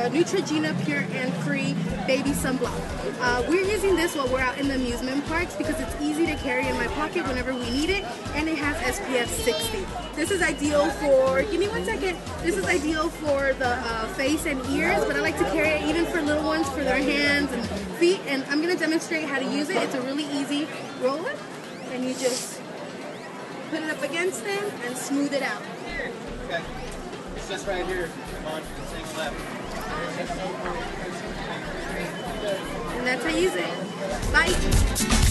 Neutrogena Pure and Free Baby Sunblock. We're using this while we're out in the amusement parks because it's easy to carry in my pocket whenever we need it, and it has SPF 60. This is ideal for, give me one second, this is ideal for the face and ears, but I like to carry it even for little ones for their hands and feet, and I'm going to demonstrate how to use it. It's a really easy roller, and you just put it up against them and smooth it out. Okay. It's just right here. Come on, same left. And that's how you use it. Bye.